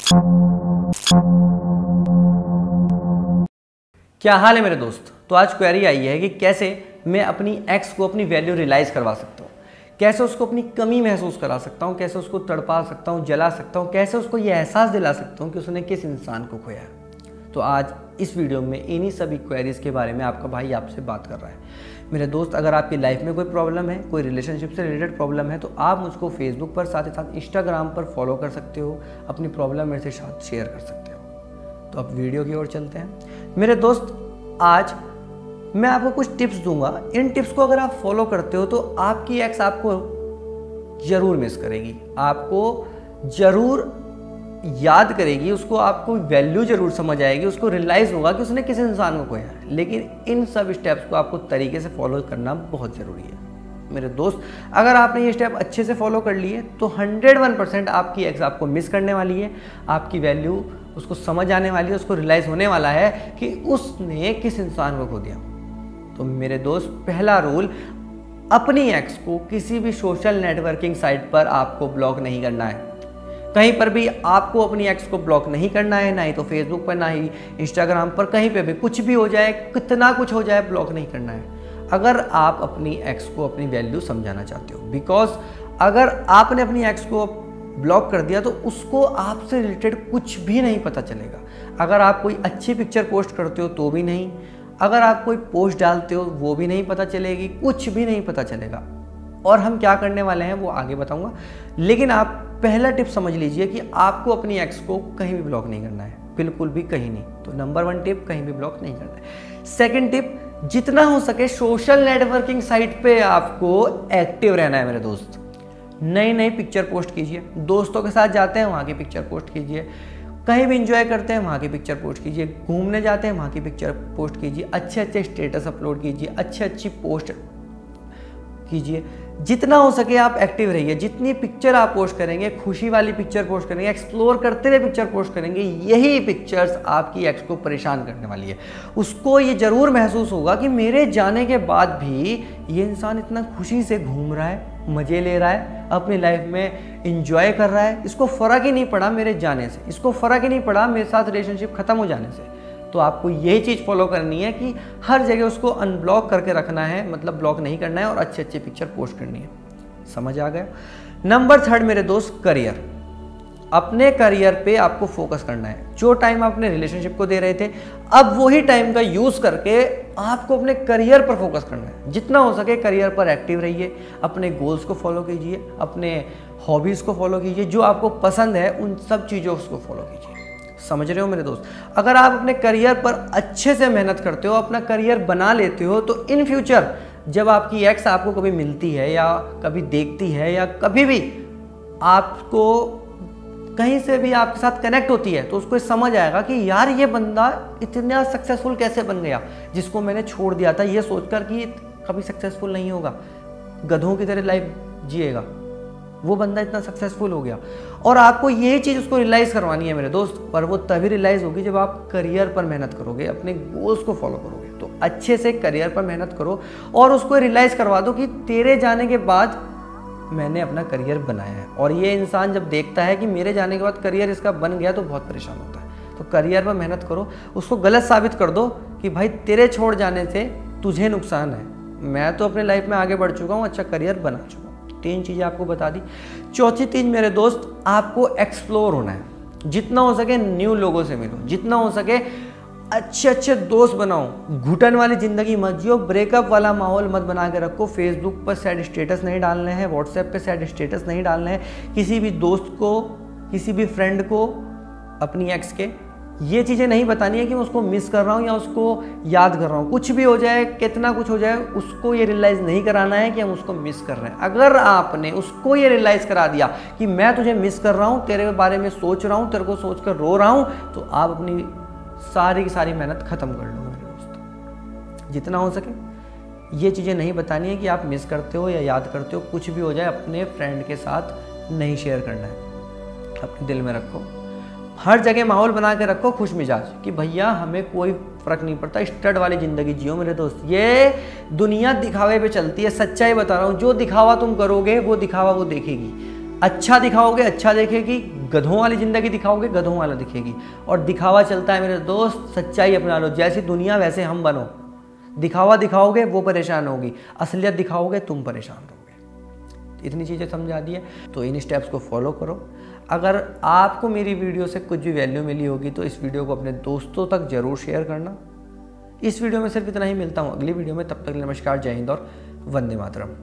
क्या हाल है मेरे दोस्त। तो आज क्वेरी आई है कि कैसे मैं अपनी एक्स को अपनी वैल्यू रियलाइज़ करवा सकता हूँ, कैसे उसको अपनी कमी महसूस करा सकता हूँ, कैसे उसको तड़पा सकता हूँ, जला सकता हूँ, कैसे उसको ये एहसास दिला सकता हूँ कि उसने किस इंसान को खोया है। तो आज इस वीडियो में इन्हीं सभी क्वेरीज़ के बारे में आपका भाई आपसे बात कर रहा है। मेरे दोस्त, अगर आपकी लाइफ में कोई प्रॉब्लम है, कोई रिलेशनशिप से रिलेटेड प्रॉब्लम है, तो आप मुझको फेसबुक पर साथ ही साथ इंस्टाग्राम पर फॉलो कर सकते हो, अपनी प्रॉब्लम मेरे साथ शेयर कर सकते हो। तो अब वीडियो की ओर चलते हैं। मेरे दोस्त, आज मैं आपको कुछ टिप्स दूंगा। इन टिप्स को अगर आप फॉलो करते हो तो आपकी एक्स आपको जरूर मिस करेगी, आपको जरूर याद करेगी, उसको आपको वैल्यू जरूर समझ आएगी, उसको रियलाइज़ होगा कि उसने किस इंसान को खोया है। लेकिन इन सब स्टेप्स को आपको तरीके से फॉलो करना बहुत ज़रूरी है। मेरे दोस्त, अगर आपने ये स्टेप अच्छे से फॉलो कर लिए तो 101% आपकी एक्स आपको मिस करने वाली है, आपकी वैल्यू उसको समझ आने वाली है, उसको रियलाइज़ होने वाला है कि उसने किस इंसान को खो दिया। तो मेरे दोस्त, पहला रूल, अपनी एक्स को किसी भी सोशल नेटवर्किंग साइट पर आपको ब्लॉक नहीं करना है। कहीं पर भी आपको अपनी एक्स को ब्लॉक नहीं करना है, ना ही तो फेसबुक पर, ना ही इंस्टाग्राम पर, कहीं पे भी कुछ भी हो जाए, कितना कुछ हो जाए, ब्लॉक नहीं करना है अगर आप अपनी एक्स को अपनी वैल्यू समझाना चाहते हो। बिकॉज अगर आपने अपनी एक्स को ब्लॉक कर दिया तो उसको आपसे रिलेटेड कुछ भी नहीं पता चलेगा। अगर आप कोई अच्छी पिक्चर पोस्ट करते हो तो भी नहीं, अगर आप कोई पोस्ट डालते हो वो भी नहीं पता चलेगी, कुछ भी नहीं पता चलेगा। और हम क्या करने वाले हैं वो आगे बताऊंगा, लेकिन आप पहला टिप समझ लीजिए कि आपको अपनी एक्स को कहीं भी ब्लॉक नहीं करना है, बिल्कुल भी कहीं नहीं। तो नंबर 1 टिप, कहीं भी ब्लॉक नहीं करना है। सेकंड टिप, जितना हो सके सोशल नेटवर्किंग साइट पे आपको एक्टिव रहना है। मेरे दोस्त, नई नई पिक्चर पोस्ट कीजिए, दोस्तों के साथ जाते हैं वहाँ की पिक्चर पोस्ट कीजिए, कहीं भी इंजॉय करते हैं वहाँ की पिक्चर पोस्ट कीजिए, घूमने जाते हैं वहाँ की पिक्चर पोस्ट कीजिए, अच्छे अच्छे स्टेटस अपलोड कीजिए, अच्छी पोस्ट कीजिए। जितना हो सके आप एक्टिव रहिए। जितनी पिक्चर आप पोस्ट करेंगे, खुशी वाली पिक्चर पोस्ट करेंगे, एक्सप्लोर करते हुए पिक्चर पोस्ट करेंगे, यही पिक्चर्स आपकी एक्स को परेशान करने वाली है। उसको ये ज़रूर महसूस होगा कि मेरे जाने के बाद भी ये इंसान इतना खुशी से घूम रहा है, मज़े ले रहा है, अपनी लाइफ में इंजॉय कर रहा है, इसको फ़र्क ही नहीं पड़ा मेरे जाने से, इसको फ़र्क ही नहीं पड़ा मेरे साथ रिलेशनशिप ख़त्म हो जाने से। तो आपको यही चीज़ फॉलो करनी है कि हर जगह उसको अनब्लॉक करके रखना है, मतलब ब्लॉक नहीं करना है, और अच्छे अच्छे पिक्चर पोस्ट करनी है। समझ आ गया। नंबर 3 मेरे दोस्त, करियर। अपने करियर पे आपको फोकस करना है। जो टाइम आप अपने रिलेशनशिप को दे रहे थे, अब वही टाइम का यूज़ करके आपको अपने करियर पर फोकस करना है। जितना हो सके करियर पर एक्टिव रहिए, अपने गोल्स को फॉलो कीजिए, अपने हॉबीज़ को फॉलो कीजिए, जो आपको पसंद है उन सब चीज़ों को फॉलो कीजिए। समझ रहे हो मेरे दोस्त। अगर आप अपने करियर पर अच्छे से मेहनत करते हो, अपना करियर बना लेते हो, तो इन फ्यूचर जब आपकी एक्स आपको कभी मिलती है या कभी देखती है या कभी भी आपको कहीं से भी आपके साथ कनेक्ट होती है, तो उसको समझ आएगा कि यार ये बंदा इतना सक्सेसफुल कैसे बन गया, जिसको मैंने छोड़ दिया था ये सोचकर कि कभी सक्सेसफुल नहीं होगा, गधों की तरह लाइफ जिएगा, वो बंदा इतना सक्सेसफुल हो गया। और आपको ये चीज़ उसको रियलाइज़ करवानी है मेरे दोस्त, पर वो तभी रियलाइज़ होगी जब आप करियर पर मेहनत करोगे, अपने गोल्स को फॉलो करोगे। तो अच्छे से करियर पर मेहनत करो और उसको रियलाइज़ करवा दो कि तेरे जाने के बाद मैंने अपना करियर बनाया है। और ये इंसान जब देखता है कि मेरे जाने के बाद करियर इसका बन गया तो बहुत परेशान होता है। तो करियर पर मेहनत करो, उसको गलत साबित कर दो कि भाई तेरे छोड़ जाने से तुझे नुकसान है, मैं तो अपने लाइफ में आगे बढ़ चुका हूँ, अच्छा करियर बना चुका हूँ। 3 चीज़ें आपको बता दी। चौथी चीज़ मेरे दोस्त, आपको एक्सप्लोर होना है। जितना हो सके न्यू लोगों से मिलो, जितना हो सके अच्छे अच्छे दोस्त बनाओ, घुटन वाली ज़िंदगी मत जियो, ब्रेकअप वाला माहौल मत बना के रखो। फेसबुक पर सैड स्टेटस नहीं डालने हैं, व्हाट्सएप पे सैड स्टेटस नहीं डालने हैं, किसी भी दोस्त को, किसी भी फ्रेंड को, अपनी एक्स के ये चीज़ें नहीं बतानी है कि मैं उसको मिस कर रहा हूँ या उसको याद कर रहा हूँ। कुछ भी हो जाए, कितना कुछ हो जाए, उसको ये रियलाइज़ नहीं कराना है कि हम उसको मिस कर रहे हैं। अगर आपने उसको ये रियलाइज़ करा दिया कि मैं तुझे मिस कर रहा हूँ, तेरे बारे में सोच रहा हूँ, तेरे को सोच कर रो रहा हूँ, तो आप अपनी सारी की सारी मेहनत ख़त्म कर लो मेरे दोस्त। जितना हो सके ये चीज़ें नहीं बतानी है कि आप मिस करते हो या याद करते हो। कुछ भी हो जाए अपने फ्रेंड के साथ नहीं शेयर करना है, अपने दिल में रखो। हर जगह माहौल बना के रखो खुश मिजाज कि भैया हमें कोई फ़र्क नहीं पड़ता, स्टड वाली ज़िंदगी जियो मेरे दोस्त। ये दुनिया दिखावे पे चलती है, सच्चाई बता रहा हूँ। जो दिखावा तुम करोगे वो दिखावा वो देखेगी। अच्छा दिखाओगे अच्छा देखेगी, गधों वाली ज़िंदगी दिखाओगे, गधों वाला दिखेगी। और दिखावा चलता है मेरे दोस्त, सच्चाई अपना लो, जैसी दुनिया वैसे हम बनो। दिखावा दिखाओगे वो परेशान होगी, असलियत दिखाओगे तुम परेशान रहोगे। इतनी चीज़ें समझा दी है, तो इन स्टेप्स को फॉलो करो। अगर आपको मेरी वीडियो से कुछ भी वैल्यू मिली होगी तो इस वीडियो को अपने दोस्तों तक ज़रूर शेयर करना। इस वीडियो में सिर्फ इतना ही, मिलता हूँ अगली वीडियो में, तब तक नमस्कार, जय हिंद और वंदे मातरम।